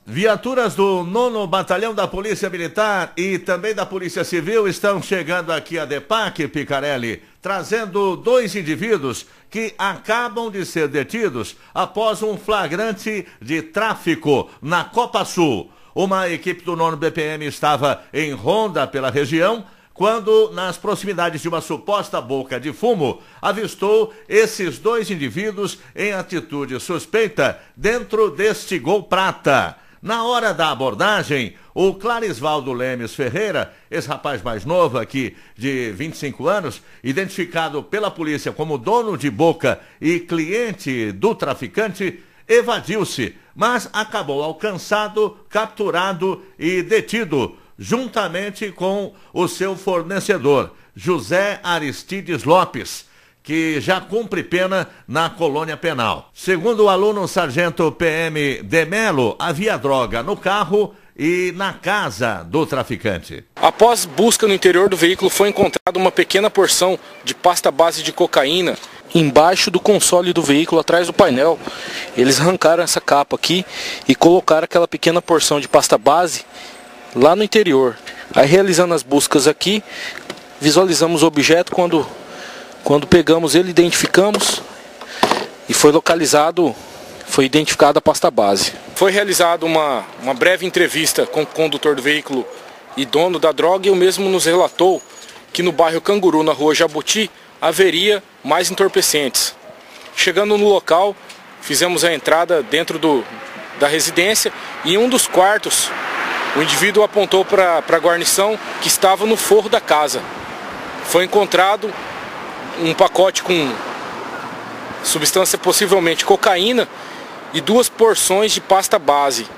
Viaturas do 9º Batalhão da Polícia Militar e também da Polícia Civil estão chegando aqui a DEPAC, Picarelli, trazendo 2 indivíduos que acabam de ser detidos após um flagrante de tráfico na Copa Sul. Uma equipe do 9º BPM estava em ronda pela região quando, nas proximidades de uma suposta boca de fumo, avistou esses 2 indivíduos em atitude suspeita dentro deste Gol Prata. Na hora da abordagem, o Clarisvaldo Lemes Ferreira, esse rapaz mais novo aqui, de 25 anos, identificado pela polícia como dono de boca e cliente do traficante, evadiu-se, mas acabou alcançado, capturado e detido, juntamente com o seu fornecedor, José Aristides Lopes, que já cumpre pena na colônia penal. Segundo o aluno sargento PM de Melo, havia droga no carro e na casa do traficante. Após busca no interior do veículo, foi encontrada uma pequena porção de pasta base de cocaína embaixo do console do veículo, atrás do painel. Eles arrancaram essa capa aqui e colocaram aquela pequena porção de pasta base lá no interior. Aí, realizando as buscas aqui, visualizamos o objeto. Quando pegamos ele, identificamos e foi identificada a pasta base. Foi realizada uma breve entrevista com o condutor do veículo e dono da droga, e o mesmo nos relatou que no bairro Canguru, na rua Jabuti, haveria mais entorpecentes. Chegando no local, fizemos a entrada dentro da residência e em um dos quartos o indivíduo apontou para a guarnição que estava no forro da casa. Foi encontrado um pacote com substância possivelmente cocaína e 2 porções de pasta base.